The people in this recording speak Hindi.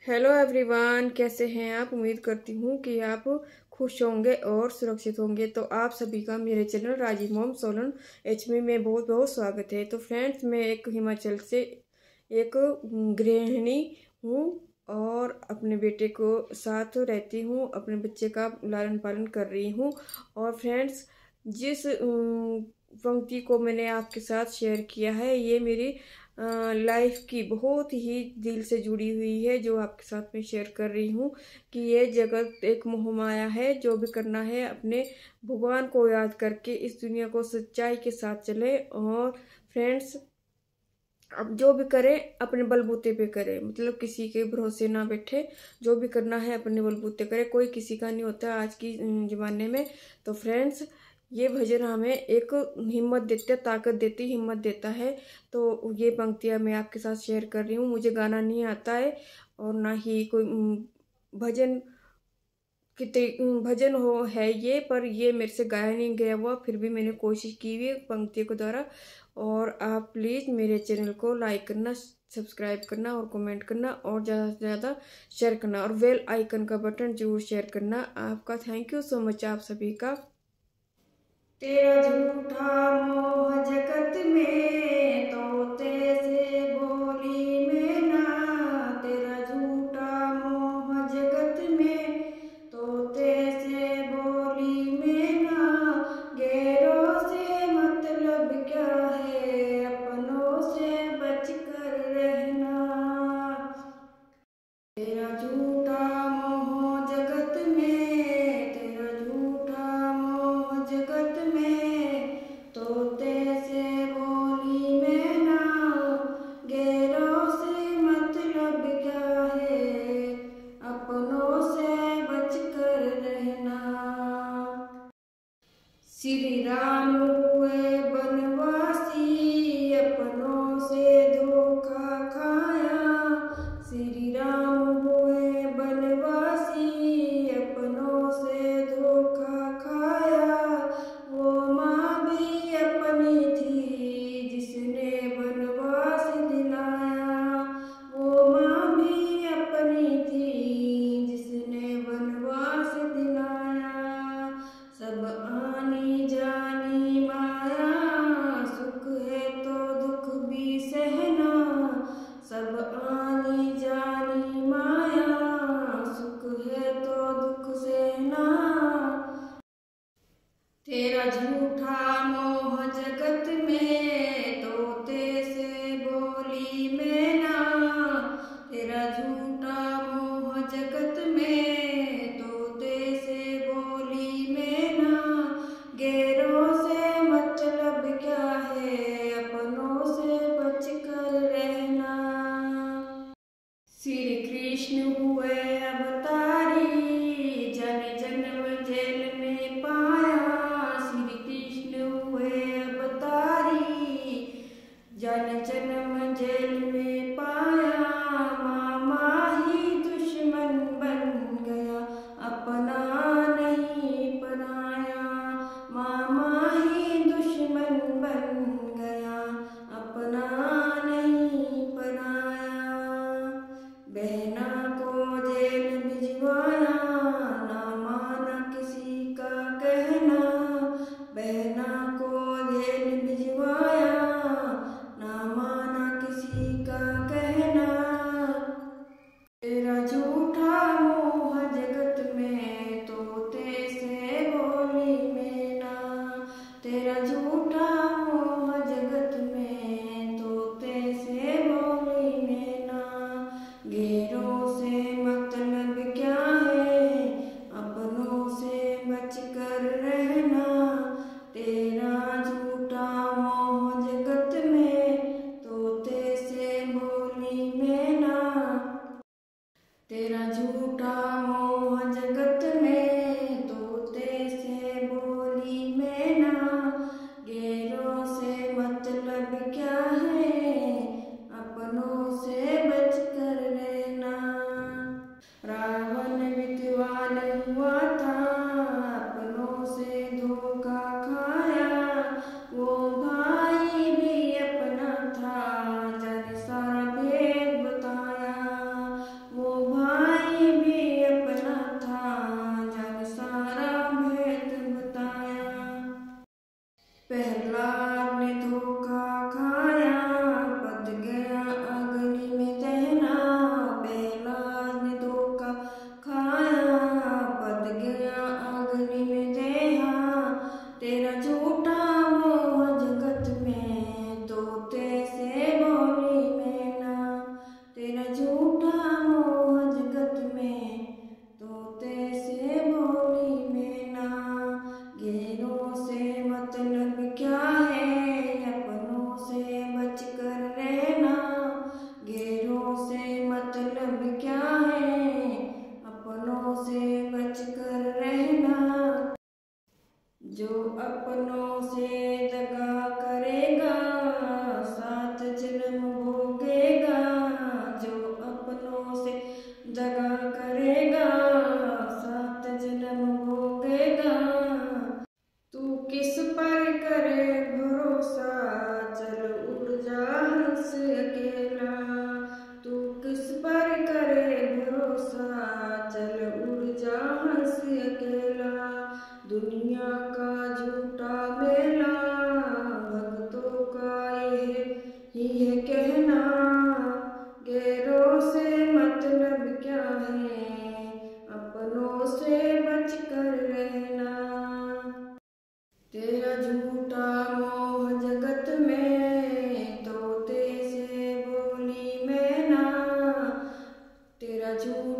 हेलो एवरीवन, कैसे हैं आप। उम्मीद करती हूँ कि आप खुश होंगे और सुरक्षित होंगे। तो आप सभी का मेरे चैनल राजी मोम सोलन एचमी में बहुत बहुत स्वागत है। तो फ्रेंड्स, मैं एक हिमाचल से एक गृहिणी हूँ और अपने बेटे को साथ रहती हूँ, अपने बच्चे का लालन पालन कर रही हूँ। और फ्रेंड्स, जिस पंक्ति को मैंने आपके साथ शेयर किया है, ये मेरी लाइफ की बहुत ही दिल से जुड़ी हुई है, जो आपके साथ में शेयर कर रही हूँ कि ये जगत एक मोहमाया है। जो भी करना है अपने भगवान को याद करके इस दुनिया को सच्चाई के साथ चले। और फ्रेंड्स, अब जो भी करे अपने बलबूते पे करे, मतलब किसी के भरोसे ना बैठे। जो भी करना है अपने बलबूते करे, कोई किसी का नहीं होता आज की जमाने में। तो फ्रेंड्स, ये भजन हमें एक हिम्मत देते, ताकत देती, हिम्मत देता है। तो ये पंक्तियां मैं आपके साथ शेयर कर रही हूँ। मुझे गाना नहीं आता है और ना ही कोई भजन कितने भजन हो है ये, पर ये मेरे से गाया नहीं गया हुआ, फिर भी मैंने कोशिश की हुई पंक्तियों के द्वारा। और आप प्लीज़ मेरे चैनल को लाइक करना, सब्सक्राइब करना और कमेंट करना और ज़्यादा से ज़्यादा शेयर करना और बेल आइकन का बटन जरूर शेयर करना। आपका थैंक यू सो मच, आप सभी का। तेरा झूठा मोह जगत में तोते से बोली में ना, तेरा झूठा मोह जगत में तोते से बोली में ना। गैरों से मतलब क्या है, अपनों से बच कर रहना। तेरा झूठा मोह जगत में, तेरा झूठा मोह जगत में तोते से बोली में ना। गैरों से मतलब क्या है, अपनों से बच कर रहना। श्री राम हुए बनवासी, अपनों से धोखा खाया। श्री राम हुए बनवासी, अपनों से धोखा खाया। वो माँ भी अपनी थी जिसने बनवास दिलाया। वो माँ भी अपनी थी जिसने बनवास दिलाया। सब आनी जानी माया, सुख है तो दुख भी सहना। सब आनी जानी माया, सुख है तो दुख सहना। तेरा झूठा मोह जगत में तोते से बोली में ना। तेरा झूठा मोह जगत में तोते से बोली में ना। गैरों से मतलब क्या है, अपनों से बच कर रहना। श्री कृष्ण हुए अवतारी, जन जन्म जेल में पाया। श्री कृष्ण हुए अवतारी, जन जन्म जेल में पाया। मामा ही दुश्मन बन गया, अपना नहीं पराया। मामा ही दुश्मन बन गया, अपना नहीं पराया। बहना को जेल भिजवाया, ना माना किसी का कहना। बहना को जेल भिजवाया, ना माना किसी का कहना। तेरा झूठा मोह जगत में तोते से बोली में ना। तेरा झूठा मोह जगत में तोते से बोली में ना। गैरों से मतलब क्या है, अपनों से बच कर रहना। तेरा झूठा मोह जगत में तोते से बोली में ना। तेरा झूठा मोह जगत में तोते से बोली में ना। गैरों से मतलब क्या है, अपनों से बच कर रहना। रावण विद्वान हुआ था, अपनों से धोखा खाया। वो भाई भी अपना था, जाने सारा भेद बताया। वो अपनों से दगा करेगा सात जन्म भोगेगा। जो अपनों से दगा करेगा सात जन्म भोगेगा। तू किस पर करे भरोसा चल उड़ जा हंस अकेला। तू किस पर करे भरोसा चल उड़ जा हंस अकेला। दुनिया का झूठा मेला भक्तों का ही है कहना। गैरों से मतलब क्या है अपनों से बच कर रहना। तेरा झूठा मोह जगत में तोते से बोली मैना। तेरा झूठा